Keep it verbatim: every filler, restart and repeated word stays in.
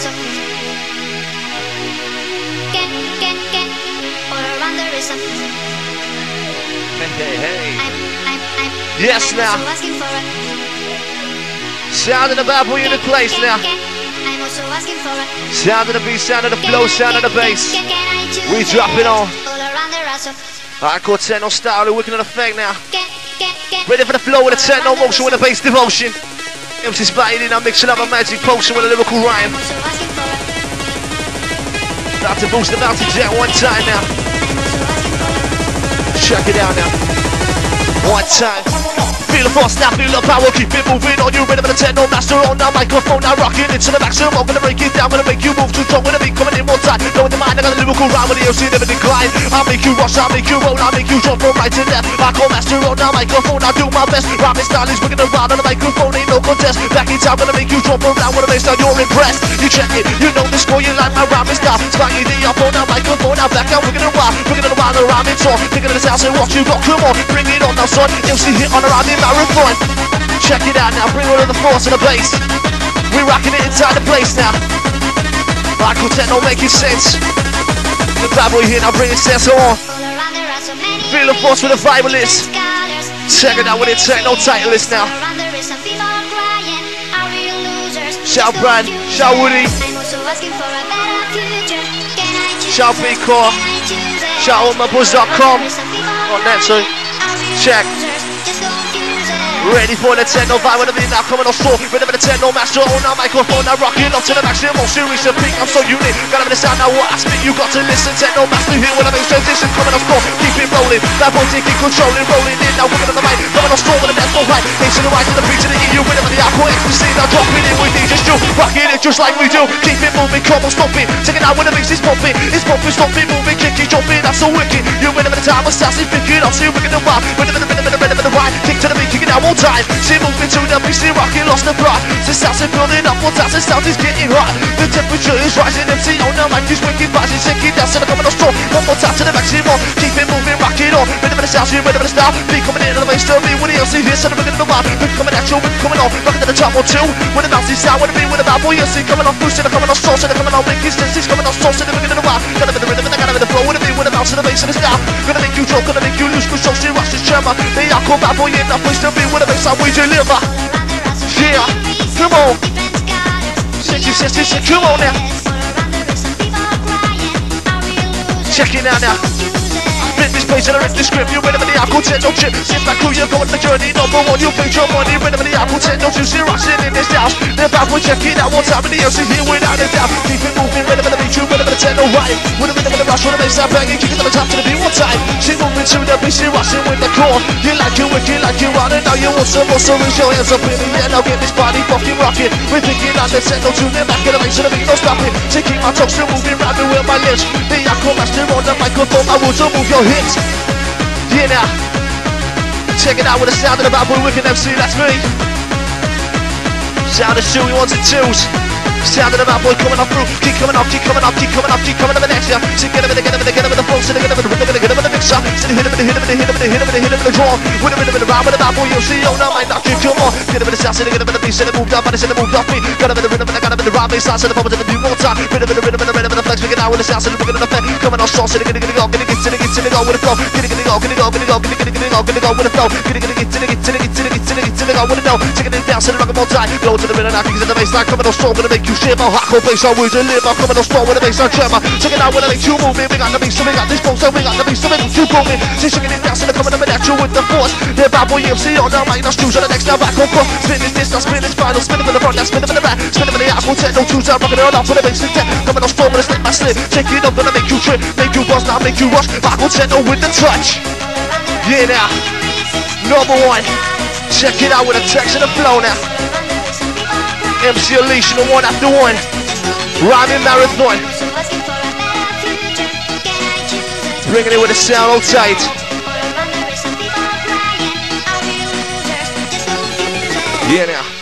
rhythm. Get, get, get all around the rhythm. Hey, hey, hey. I'm, I'm, I'm, yes, I'm now. also asking for a Sound of the bad boy in the place now. I'm also asking for a sound of the beat, sound of the flow, sound of the bass. We dropping on. all around the rhythm. Hardcore techno style, the wicked effect now. Get, get, get Ready for the flow with the techno motion with the bass devotion. M C Spidey now mixing up a magic potion with a lyrical rhyme. I'm also asking for a About to boost the bounty jack one time now. Check it out now. One time. Feel the force now, feel the power, keep it moving on. You rhythm of the techno master on now, microphone now rocking into the maximum. I'm gonna break it down, gonna make you move too strong. Gonna be coming in more time, knowing the mind, I got a lyrical rhyme with the O C never decline. I'll make you rush, I'll make you roll, I'll make you jump from right to left. Hardcore master on now, microphone, I'll do my best. Rhyming style is wicked around on the microphone, ain't no contest. Back in time, gonna make you jump around with a bass, now you're impressed. You check it, you know the score, you like my rhyming style. Spike the up on now, microphone, now back out, wicked around, wicked around the rhyming talk. Thinking of the sounds and what you got, come on, bring it on now, son. M C hit on the rhyming marathon. Check it out now, bring all of the force and the bass. We're rocking it inside the place now. Hardcore techno making sense. The bad boy here now bringing sense on. all around the rhythm. Feel the force with the vibalist. Check it out with the techno titleist now. Around the rhythm, people are crying, are real losers. Shout Just Brad, confusion. shout Woody, I'm also asking for a better future. Can I choose shout it? Big Core, Can I choose it? shout all my buzz dot com. On that too. Check. Ready for the techno vibe with the beat now coming on strong. Ready for the techno master on our microphone now rocking up to the maximum. Serious and pink, I'm so unique. Gotta be the sound now what I speak. You got to listen. Techno master here with a bass transition coming on strong. Keep it rolling. Bad boy taking controlling, rolling in now wicked on the mic. Coming on strong with the dance floor right. Bass to the right to the beat to the E. You rhythm of the hardcore ecstasy now dropping in with D J Stu. Rocking it just like we do. Keep it moving, come on, stop it. Check it out when the bass is pumping. It's pumping, stop it, moving, kicking, jumping. That's so wicked. You rhythm of the time, assassin, pick it up. See you wicked and wild. Rhythm of the rhythm of the rhythm of the right. Kick to the beat, kick it out one time. See moving to the beat, see rocking, lost the plot. The sounds are building up, what's out, the sound is getting hot. The temperature is rising, M C on the mic is wicked, rising, shaking, dancing, coming on strong. One more time to the maximum, keep it moving, rock it on. Rhythm of the sounds, rhythm of the style. Beat coming in on the bass, to me, with the L C here, so the rhythm of the vibe. We're coming at you, we're coming on, rocking to the top one, two. With the bouncy sound, with the beat, with the bad boy, L C coming on, boost, and coming on strong, so they're coming on, making sense, he's coming on strong, so they're rhythm of the vibe. Gotta be the rhythm, and they gotta be the flow, with the beat, with the bounce, and the bass, and the style. Gonna make you joke, gonna make you lose, cause so she rush this tremor. They are called bad boy, in the place to be, with the bass, how we deliver. Yeah, come on. Shake your sister, say come on now. Check it out now. Flip this page and I rip the script. You ready for the hardcore techno trip? Sit back, crew, you're going the journey. Number one, you think your money. Ready for the hardcore techno trip? Zero shit in this house. The bad boy, check it out one time. And the L C here without a doubt. Keep it moving, ready for the beat. You ready for the techno right? With the rhythm of the rush, with the bass, I'm banging. Kick it to the top to the beat one time. She moving to the beat, she rushing with the core. You like you wicked, like you running. Now you want some more, so raise your hands up in the air. Now get this body fucking rocking. We're thinking on the techno tune. Then back in the bass, to the beat, no stopping. Taking my talk, still moving, rapping with my lips. The hardcore master on the microphone. I will to move your hips. Yeah now, check it out with the sound of the bad boy wicked M C, that's me. Sound of Stewie ones and twos. Sound of the bad boy coming up through. Keep coming up, keep coming up, keep coming up, keep coming up the next year. So get him in the get him in the get him in the flow, so they get him in the rhythm, they get him in the mixer. So they hit him in the hit him in the hit him in the hit him in the hit him in the draw. With him in the rhyme with the bad boy, you'll see, oh no, might not you, come on. Get him in the sound, so they get him in the beat, so they moved up, and they said they moved off me. Got him in the rhythm, and I got him in the rhyme, they sound, so the bubbles in the new more time. Rhythm in the rhythm, and the rhythm, and the flex, we get out with the sound, so they're bringing the effect. Coming on strong, so they're gonna get it go, gonna get to the get to the go with the flow. Gonna get it go, gonna go, gonna go, gonna get it go, gonna go with the flow. Gonna get it to the get to the get to the get to the get to the go with the flow. Taking it down, so they're rocking more time. Go to the rhythm, now, because of the baseline, coming on strong, gonna make you shiver. Hardcore bass, I will deliver. Coming on strong with the bass on tremor. Check it out when I make you moving. We got the beat, so we got this phone, so we got the beat, so we got you moving. So shaking it down, so they're coming up at you with the force. The bad boy M C on the mic, now choose on the next, now back on cross. Spinning this, now spinning final, spinning for the front, now spinning for the back. Spinning for the hardcore techno, choose out, rocking it all up for the bass and tech. Coming on strong with a slip by slip. Check it up, gonna make you trip, make you buzz, now make you rush. Hardcore techno with the touch. Yeah now, number one. Check it out with the text and the flow now. M C Alicia, the one after one. Rhyming marathon. Bringing it with the sound all tight. Yeah now.